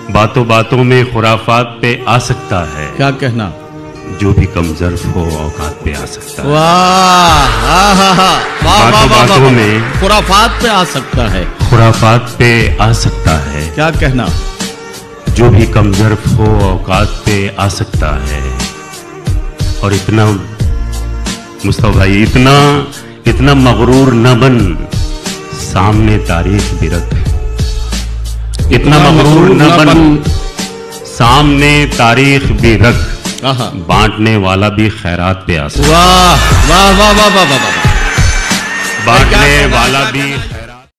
बातों बातों में खुराफात पे आ सकता है। क्या कहना? जो भी कमजोर हो औकात पे आ सकता है। बातों बातों में खुराफात पे आ सकता है। खुराफात पे आ सकता है। क्या कहना? जो भी कमजोर हो औकात पे आ सकता है। और इतना मुस्तफा भाई, इतना मगरूर न बन, सामने तारीख भी रख। इतना मगरूर न बन, सामने तारीख भी रख। बांटने वाला भी खैरात पे आ सकता है। वाह वाह वाह वाह वाह वाह, बांटने वाला भी